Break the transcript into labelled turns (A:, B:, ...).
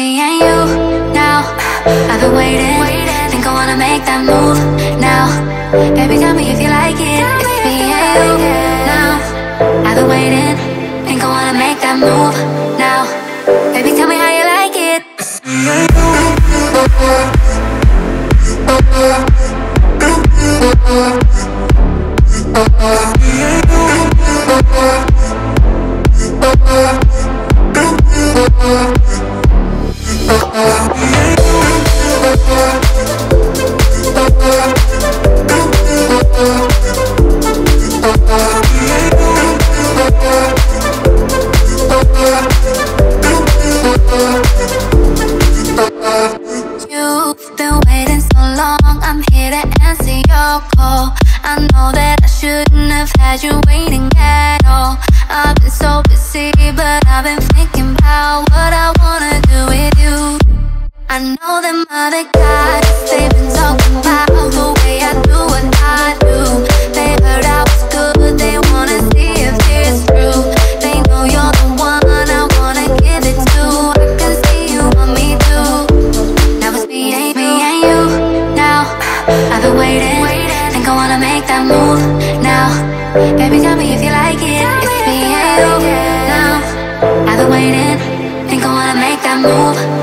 A: me and you now. I've been waiting, think I wanna make that move now. Baby, tell me if you like it. It's me and you now. I've been waiting, think I wanna make that move now. Baby, tell me how you like it. You've been waiting so long, I'm here to answer your call. I know that I shouldn't have had you waiting at all. I've been so busy, but I've been thinking about what I wanna do with you. I know them other guys, they've been talking about the way I do what I do. They heard I was good, they wanna see if it's true. They know you're the one I wanna give it to. I can see you want me to. Now it's me and you now. I've been waiting, think I wanna make that move now. Baby, tell me if you like it. It's me and you now. I've been waiting, think I wanna make that move